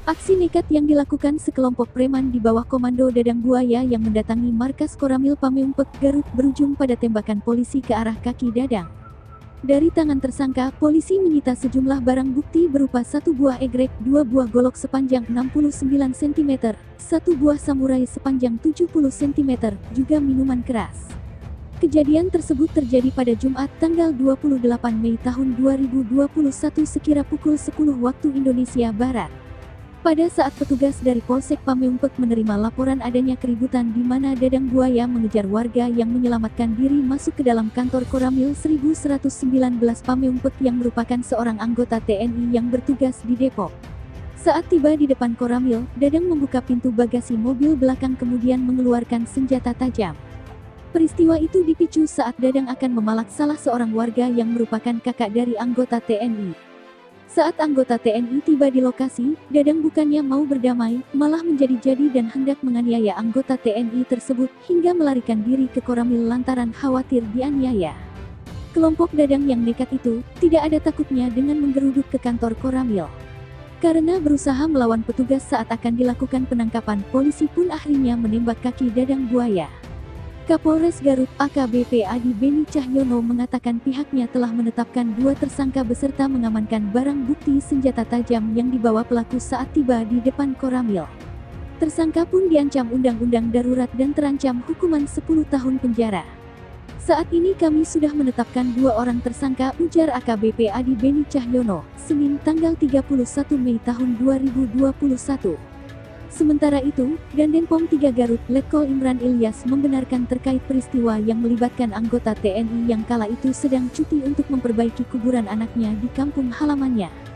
Aksi nekat yang dilakukan sekelompok preman di bawah komando Dadang Buaya yang mendatangi markas Koramil Pameumpek, Garut berujung pada tembakan polisi ke arah kaki Dadang. Dari tangan tersangka, polisi menyita sejumlah barang bukti berupa 1 buah egrek, 2 buah golok sepanjang 69 cm, 1 buah samurai sepanjang 70 cm, juga minuman keras. Kejadian tersebut terjadi pada Jumat tanggal 28 Mei tahun 2021 sekira pukul 10 waktu Indonesia Barat. Pada saat petugas dari Polsek Pameumpek menerima laporan adanya keributan di mana Dadang Buaya mengejar warga yang menyelamatkan diri masuk ke dalam kantor Koramil 1119 Pameumpek yang merupakan seorang anggota TNI yang bertugas di Depok. Saat tiba di depan Koramil, Dadang membuka pintu bagasi mobil belakang kemudian mengeluarkan senjata tajam. Peristiwa itu dipicu saat Dadang akan memalak salah seorang warga yang merupakan kakak dari anggota TNI. Saat anggota TNI tiba di lokasi, Dadang bukannya mau berdamai, malah menjadi-jadi dan hendak menganiaya anggota TNI tersebut hingga melarikan diri ke Koramil lantaran khawatir dianiaya. Kelompok Dadang yang nekat itu tidak ada takutnya dengan menggeruduk ke kantor Koramil. Karena berusaha melawan petugas saat akan dilakukan penangkapan, polisi pun akhirnya menembak kaki Dadang Buaya. Kapolres Garut AKBP Adi Beni Cahyono mengatakan pihaknya telah menetapkan 2 tersangka beserta mengamankan barang bukti senjata tajam yang dibawa pelaku saat tiba di depan Koramil. Tersangka pun diancam undang-undang darurat dan terancam hukuman 10 tahun penjara. Saat ini kami sudah menetapkan 2 orang tersangka, ujar AKBP Adi Beni Cahyono, Senin tanggal 31 Mei tahun 2021. Sementara itu, Dandim Pom 3 Garut, Letkol Imran Ilyas membenarkan terkait peristiwa yang melibatkan anggota TNI yang kala itu sedang cuti untuk memperbaiki kuburan anaknya di kampung halamannya.